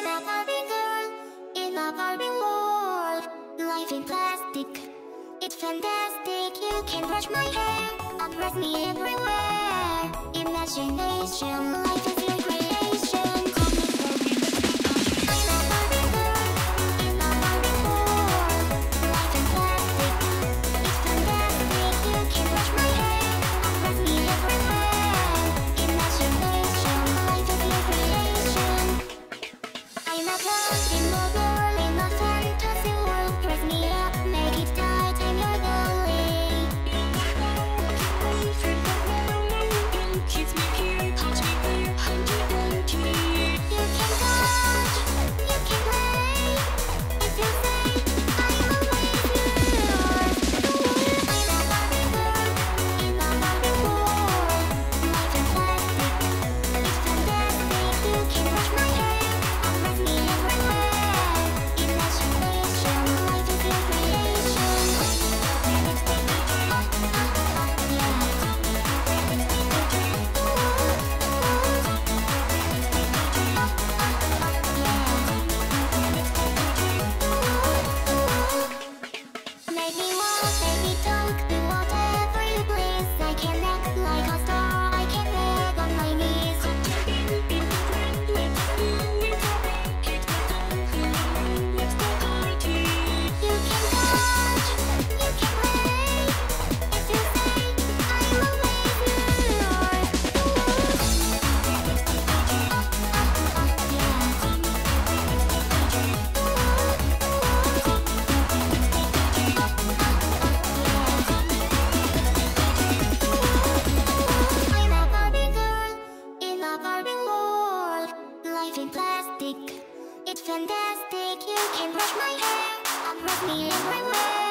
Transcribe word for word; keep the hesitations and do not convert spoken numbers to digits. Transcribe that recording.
I'm a Barbie girl in a Barbie world. Life in plastic, it's fantastic. You can brush my hair, undress me everywhere. Imagination, life is your creation. Call me Barbie, I'm a Barbie girl in a Barbie world. Life in plastic, it's fantastic. You can brush my hair, undress me everywhere. Imagination, life is your creation. I'm a blonde bimbo girl in a fantasy world. Dress me up, make it tight, I'm your dolly. Kiss me here, touch me there, hanky panky. You can touch, you can play. If you say I'm always yours. I'm a Barbie girl in a Barbie world. Life in plastic, it's fantastic. You can brush my hair, undress me everywhere. Imagination, life is your creation. Make me walk, make me talk, do whatever you please. I can act like a star, I can beg on my knees. You can touch, you can play. If you say I'm always yours. I'm a Barbie girl in a Barbie world. Life in plastic, it's fantastic. You can brush my hair, undress me everywhere.